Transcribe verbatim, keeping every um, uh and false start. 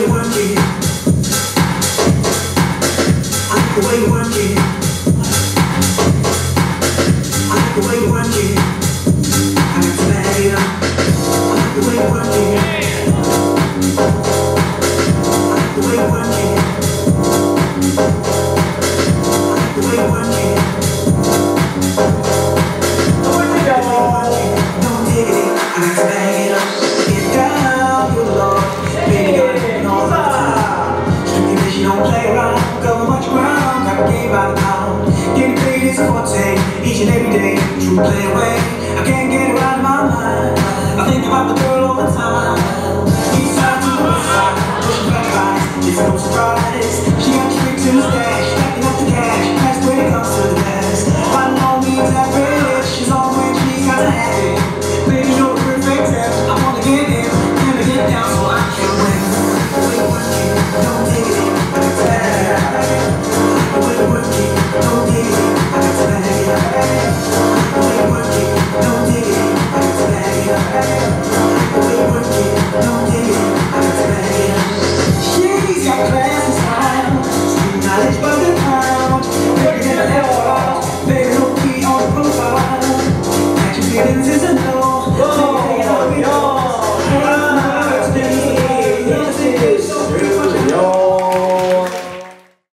you work it. I like the way you work it. I like the way you work it. I got to bag it up. I like the way you work it. I like the way you work it. I like the way you work it. Don't dig it. I got to bag it up. Get down, good Lord. Baby, gotta get all the time. Strictly bitch, you don't play around. Cover much ground, got a game by the pound. Getting paid is a forte, each and every day. True play away, I can't get it out of my mind. I think about the girl all the time. East side to the west side, pushing back lines. It's no surprise, she got tricks in the stash, stacking up the cash. That's when it comes to the best. By no means that rich, she's on when she's got to have it. Baby, you're the perfect test. I wanna get in, never get down, so I can't win. The way you work it, don't dig it, I got to bag it up. The way you work it, don't dig it, I got to bag it up. The way you work it, don't dig it, I got to bag it up. The way you work it, don't dig it, I got to bag it up. She's got class and style, street knowledge, but the pound. Baby, never ever